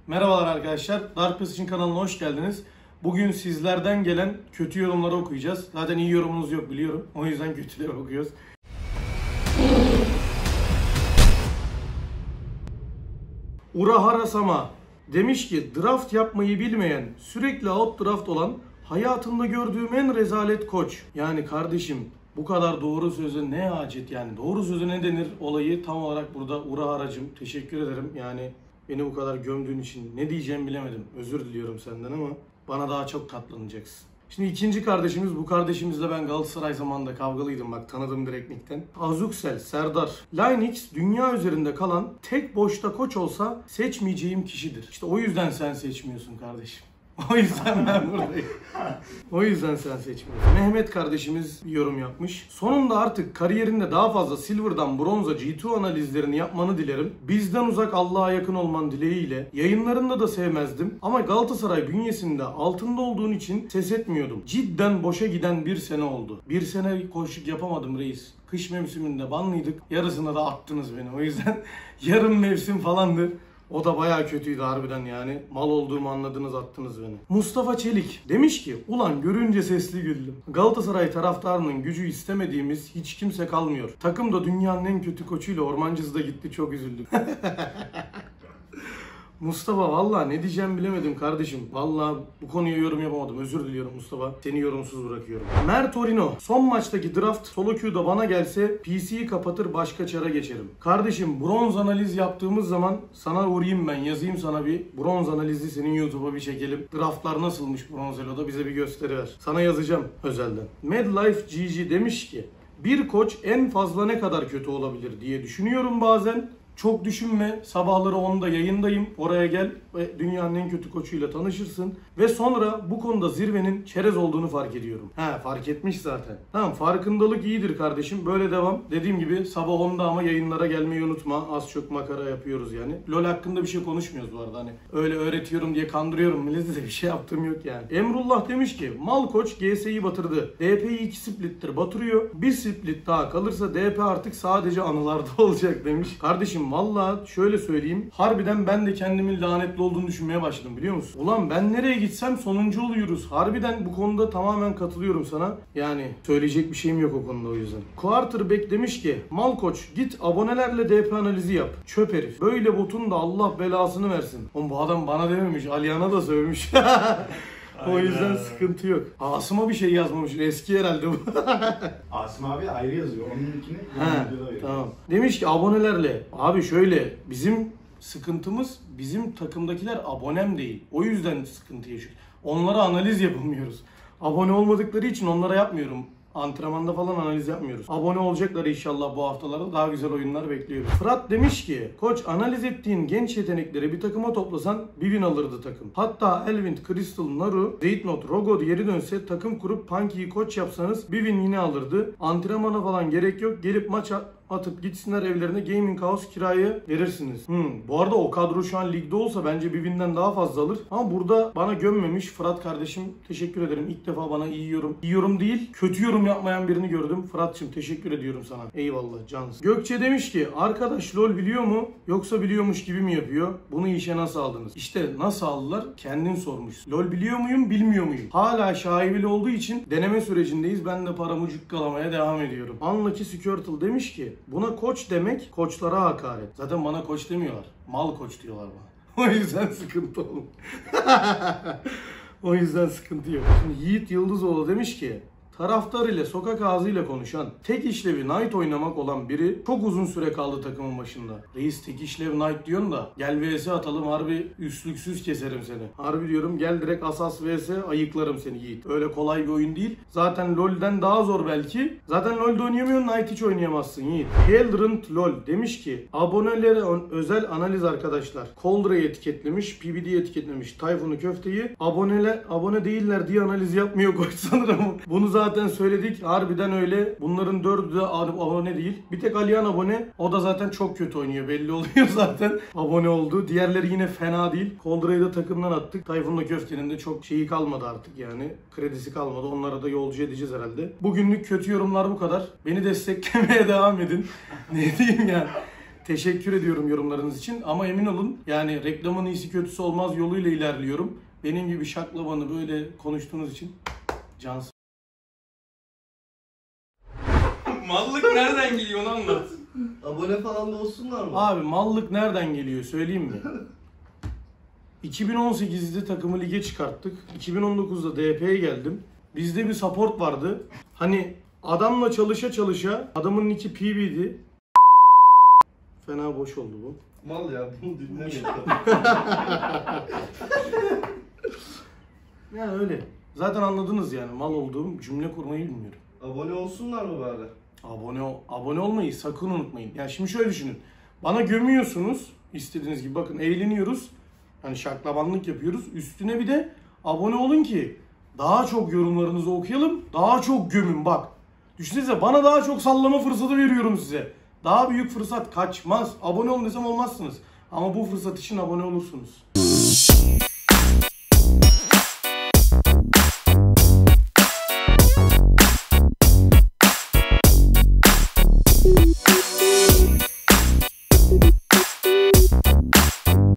Merhabalar arkadaşlar, Dark Precision kanalına hoş geldiniz. Bugün sizlerden gelen kötü yorumları okuyacağız. Zaten iyi yorumunuz yok biliyorum. O yüzden kötüleri okuyoruz. Urahara Sama demiş ki draft yapmayı bilmeyen, sürekli out draft olan, hayatımda gördüğüm en rezalet koç. Yani kardeşim bu kadar doğru söze ne acet yani. Doğru söze ne denir olayı tam olarak burada Urahara'cığım teşekkür ederim. Yani beni bu kadar gömdüğün için ne diyeceğimi bilemedim. Özür diliyorum senden ama bana daha çok katlanacaksın. Şimdi ikinci kardeşimiz, bu kardeşimizle ben Galatasaray zamanında kavgalıydım, bak tanıdım direkt nickten. Azuksel, Serdar. Linux dünya üzerinde kalan tek boşta koç olsa seçmeyeceğim kişidir. İşte o yüzden sen seçmiyorsun kardeşim. O yüzden ben buradayım. O yüzden sen seçmiyorsun. Mehmet kardeşimiz bir yorum yapmış. Sonunda artık kariyerinde daha fazla Silver'dan bronza G2 analizlerini yapmanı dilerim. Bizden uzak Allah'a yakın olman dileğiyle. Yayınlarında da sevmezdim. Ama Galatasaray bünyesinde altında olduğun için ses etmiyordum. Cidden boşa giden bir sene oldu. Bir sene koşuk yapamadım reis. Kış mevsiminde banlıydık. Yarısına da attınız beni. O yüzden yarım mevsim falandı. O da bayağı kötüydü harbiden yani. Mal olduğumu anladınız, attınız beni. Mustafa Çelik demiş ki ulan görünce sesli güldüm. Galatasaray taraftarının gücü istemediğimiz hiç kimse kalmıyor. Takım da dünyanın en kötü koçuyla Ormancısı da gitti, çok üzüldüm. Mustafa vallahi ne diyeceğimi bilemedim kardeşim. Vallahi bu konuya yorum yapamadım. Özür diliyorum Mustafa. Seni yorumsuz bırakıyorum. Mert Orino. Son maçtaki draft solo queue'da bana gelse PC'yi kapatır başka çara geçerim. Kardeşim bronz analiz yaptığımız zaman sana uğrayayım ben. Yazayım sana bir bronz analizi, senin YouTube'a bir çekelim. Draftlar nasılmış bronz elo'da bize bir gösteriver. Sana yazacağım özelden. Madlife GG demiş ki bir koç en fazla ne kadar kötü olabilir diye düşünüyorum bazen. Çok düşünme. Sabahları 10'da yayındayım. Oraya gel ve dünyanın en kötü koçuyla tanışırsın. Ve sonra bu konuda zirvenin çerez olduğunu fark ediyorum. Fark etmiş zaten. Tamam, farkındalık iyidir kardeşim. Böyle devam. Dediğim gibi sabah 10'da ama yayınlara gelmeyi unutma. Az çok makara yapıyoruz yani. LoL hakkında bir şey konuşmuyoruz bu arada. Hani öyle öğretiyorum diye kandırıyorum milleti de bir şey yaptığım yok yani. Emrullah demiş ki mal koç GS'yi batırdı. DP'yi 2 splittir batırıyor. Bir split daha kalırsa DP artık sadece anılarda olacak demiş. Kardeşim vallahi şöyle söyleyeyim. Harbiden ben de kendimin lanetli olduğunu düşünmeye başladım biliyor musun? Ulan ben nereye gitsem sonuncu oluyoruz. Harbiden bu konuda tamamen katılıyorum sana. Yani söyleyecek bir şeyim yok o konuda o yüzden. Quarterback demiş ki mal koç git abonelerle DP analizi yap. Çöp herif. Böyle botun da Allah belasını versin. Oğlum bu adam bana dememiş. Aliyan'a da sövmüş. O yüzden sıkıntı yok. Asım'a bir şey yazmamış. Eski herhalde bu. Asım abi ayrı yazıyor. Onunkini tamam. Demiş ki abonelerle. Abi şöyle bizim sıkıntımız bizim takımdakiler abonem değil. O yüzden sıkıntı yaşıyoruz. Onlara analiz yapamıyoruz. Abone olmadıkları için onlara yapmıyorum. Antrenmanda falan analiz yapmıyoruz. Abone olacaklar inşallah bu haftalarda, daha güzel oyunlar bekliyoruz. Fırat demiş ki koç analiz ettiğin genç yetenekleri bir takıma toplasan bir win alırdı takım. Hatta Elvind, Crystal, Naru, Dreadnought, Rogo geri dönse takım kurup Punky'yi koç yapsanız bir win yine alırdı. Antrenmana falan gerek yok. Gelip maç atıp gitsinler evlerine, Gaming House kiraya verirsiniz. Bu arada o kadro şu an ligde olsa bence bir winden daha fazla alır. Ama burada bana gömmemiş. Fırat kardeşim teşekkür ederim. İlk defa bana iyi yorum değil, kötü yorum yapmayan birini gördüm. Fırat'cığım teşekkür ediyorum sana. Eyvallah cansın. Gökçe demiş ki arkadaş LoL biliyor mu yoksa biliyormuş gibi mi yapıyor? Bunu işe nasıl aldınız? İşte nasıl aldılar? Kendin sormuş. LoL biliyor muyum bilmiyor muyum? Hala şaibeli olduğu için deneme sürecindeyiz. Ben de paramı cukkalamaya devam ediyorum. Unlucky Squirtle demiş ki buna koç demek koçlara hakaret. Zaten bana koç demiyorlar. Mal koç diyorlar bana. O yüzden sıkıntı oldu. O yüzden sıkıntı yok. Şimdi Yiğit Yıldızoğlu demiş ki taraftar ile sokak ağzıyla konuşan, tek işlevi Knight oynamak olan biri çok uzun süre kaldı takımın başında. Reis tek işlev Knight diyorsun da gel vs atalım, harbi üstlüksüz keserim seni. Harbi diyorum, gel direkt Asas vs ayıklarım seni Yiğit. Öyle kolay bir oyun değil. Zaten LoL'den daha zor belki. Zaten LoL'de oynayamıyorsun, Knight hiç oynayamazsın Yiğit. Heldrent LoL demiş ki abonelere özel analiz arkadaşlar. Coldra'yı etiketlemiş, PBD'yi etiketlemiş, Tayfun'u köfteyi. Abone değiller diye analiz yapmıyor koç sanırım. Bunu zaten söyledik. Harbiden öyle. Bunların 4'ü de abone değil. Bir tek Aliyan abone. O da zaten çok kötü oynuyor. Belli oluyor zaten. Abone oldu. Diğerleri yine fena değil. Coldra'yı da takımdan attık. Tayfun'la köftenin de çok şeyi kalmadı artık yani. Kredisi kalmadı. Onlara da yolcu edeceğiz herhalde. Bugünlük kötü yorumlar bu kadar. Beni desteklemeye devam edin. Ne diyeyim yani. Teşekkür ediyorum yorumlarınız için ama emin olun yani reklamın iyisi kötüsü olmaz yoluyla ilerliyorum. Benim gibi şaklabanı böyle konuştuğunuz için cansın. Mallık nereden geliyor onu anlat. Abone falan da olsunlar mı? Abi mallık nereden geliyor söyleyeyim mi? 2018'de takımı lige çıkarttık. 2019'da DP'ye geldim. Bizde bir support vardı. Hani adamla çalışa çalışa adamın nicki PB'di. Fena boş oldu bu. Mal ya bunu dinlemeyin. Yani öyle. Zaten anladınız yani mal olduğum cümle kurmayı bilmiyorum. Abone olsunlar mı bari? Abone olmayı sakın unutmayın. Yani şimdi şöyle düşünün. Bana gömüyorsunuz istediğiniz gibi. Bakın eğleniyoruz. Hani şaklabanlık yapıyoruz. Üstüne bir de abone olun ki daha çok yorumlarınızı okuyalım. Daha çok gömün bak. Düşünsenize bana daha çok sallama fırsatı veriyorum size. Daha büyük fırsat kaçmaz. Abone olun desem olmazsınız. Ama bu fırsat için abone olursunuz.